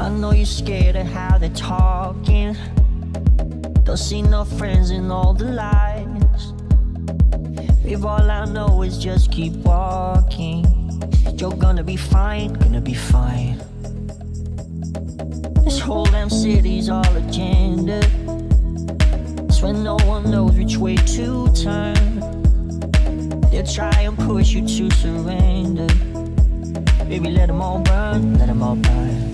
I know you're scared of how they're talking. Don't see no friends in all the lies. If all I know is just keep walking, you're gonna be fine, gonna be fine. This whole damn city's all agenda. Swear no one knows which way to turn. They'll try and push you to surrender. Baby, let them all burn, let them all burn.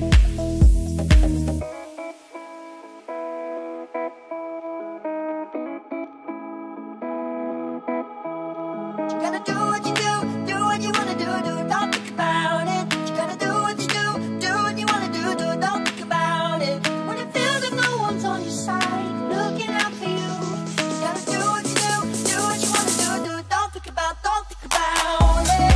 You gotta do what you do what you wanna do, don't think about it. You gotta do what you do what you wanna do, don't think about it. When it feels like no one's on your side, looking out for you. You gotta do what you do what you wanna do, don't think about it. Don't think about it.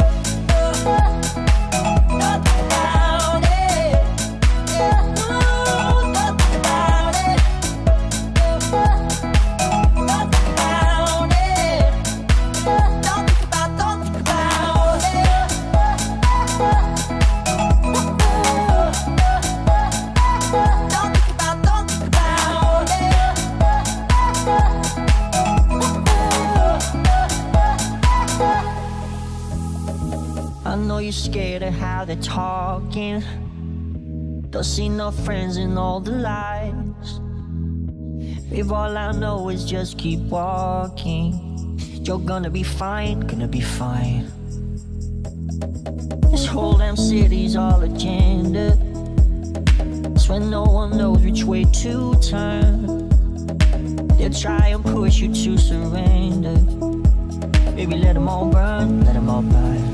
Don't think about it. Don't think about it. I know you're scared of how they're talking. Don't see no friends in all the lies. If all I know is just keep walking, you're gonna be fine, gonna be fine. This whole damn city's all agenda. Swear no one knows which way to turn. They'll try and push you to surrender. Baby, let them all burn, let them all burn.